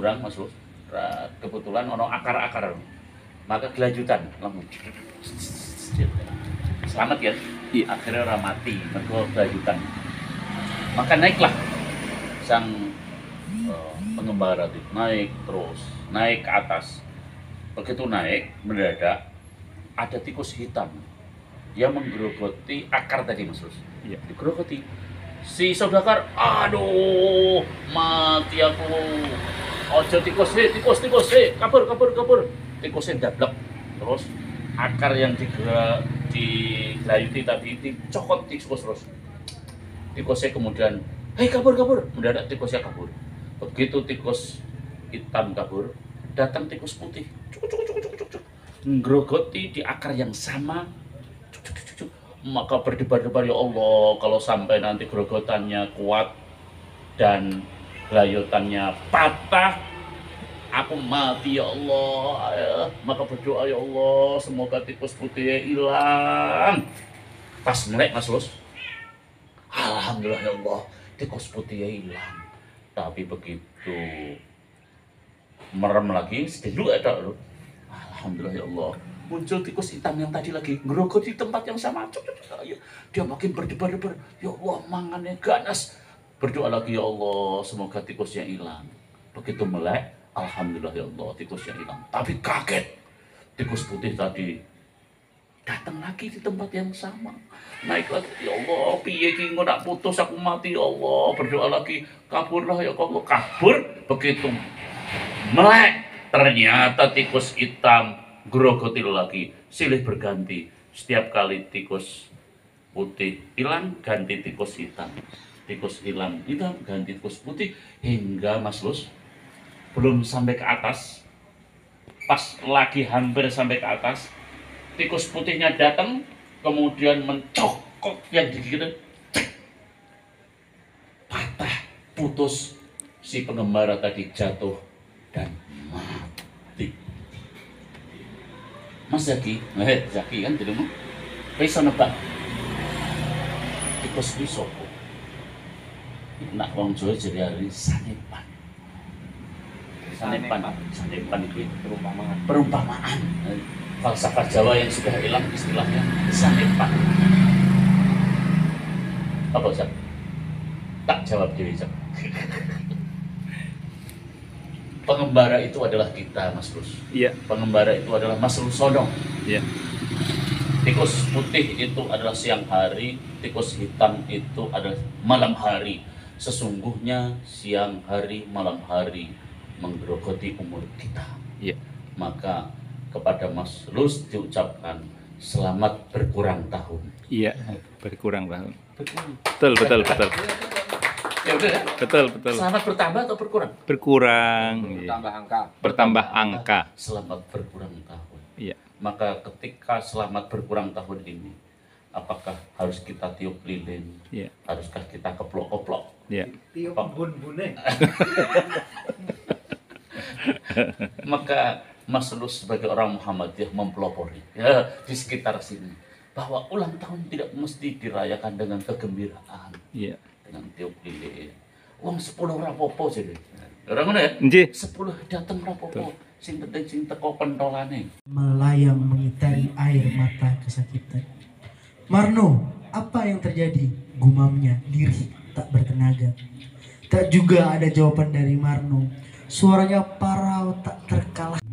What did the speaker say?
jurang Mas Bos. Kebetulan ono akar-akar. Maka gelanjutan langsung. Selamat ya. Iya. Akhirnya orang mati mergo gelanjutan. Maka naiklah sang pengembara itu naik terus, naik ke atas. Begitu naik mendadak ada tikus hitam yang menggerogoti akar tadi Mas Bos. Iya. Digerogoti. Si saudagar, aduh, mati aku. Ojo tikus, kabur. Tikusnya dablek. Terus akar yang digelayuti tadi dicokot tikus terus. Tikusnya kemudian, hei kabur. Mendadak tikusnya kabur. Begitu tikus hitam kabur, datang tikus putih. Cuk. Ngrogoti di akar yang sama. Cuk. Maka berdebar-debar, ya Allah, kalau sampai nanti gerogotannya kuat dan layutannya patah, aku mati ya Allah. Maka berdoa, ya Allah, semoga tikus putihnya hilang. Pas melek Mas Bos, alhamdulillah ya Allah, tikus putihnya hilang. Tapi begitu merem lagi, sedih ada loh. Alhamdulillah ya Allah, muncul tikus hitam yang tadi lagi ngerogot di tempat yang sama. Dia makin berdebar-debar, ya Allah, mangannya ganas. Berdoa lagi, ya Allah, semoga tikusnya hilang. Begitu melek, alhamdulillah ya Allah, tikusnya hilang. Tapi kaget, tikus putih tadi datang lagi di tempat yang sama. Naik lagi, ya Allah, piye ki engko nak putus aku mati, ya Allah. Berdoa lagi, kaburlah ya Allah, kabur. Begitu melek, ternyata tikus hitam grogoti lagi, silih berganti. Setiap kali tikus putih hilang, ganti tikus hitam. Tikus hilang, ganti tikus putih. Hingga Mas Bos belum sampai ke atas, pas lagi hampir sampai ke atas, tikus putihnya datang, kemudian mencokok yang digigit, patah, putus. Si pengembara tadi jatuh dan mati. Mas Zaki kan di rumah, bisa nebak tikus bisa kok. Nak wong Jawa jadi hari sanepan itu perumpamaan. Falsafah Jawa yang sudah hilang istilahnya sanepan. Apa Zak? Tak jawab diri Zak. Pengembara itu adalah kita Mas Bos. Iya. Pengembara itu adalah Mas Rusono. Iya. Tikus putih itu adalah siang hari, tikus hitam itu adalah malam hari. Sesungguhnya siang hari, malam hari menggerogoti umur kita. Iya. Maka kepada Mas Lus diucapkan selamat berkurang tahun. Iya, berkurang tahun. Berkurang. Betul. Ya udah ya. Betul. Selamat bertambah atau berkurang? Berkurang. Bertambah angka. Selamat berkurang tahun. Iya. Maka ketika selamat berkurang tahun ini, apakah harus kita tiup lilin? Iya. Haruskah kita keplok-keplok? Iya. Tiup bun-bune. Maka Mas Lus sebagai orang Muhammadiyah mempelopori ya di sekitar sini bahwa ulang tahun tidak mesti dirayakan dengan kegembiraan, Iya. dengan tiup lilin. Uang 10 rapopo jadi. Orang mana ya? Nggih. 10 datang rapopo. Sing penting sing teko pentolane. Melayang mengitari air mata kesakitan. Marno, apa yang terjadi? Gumamnya diri tak bertenaga. Tak juga ada jawaban dari Marno. Suaranya parau tak terkalah.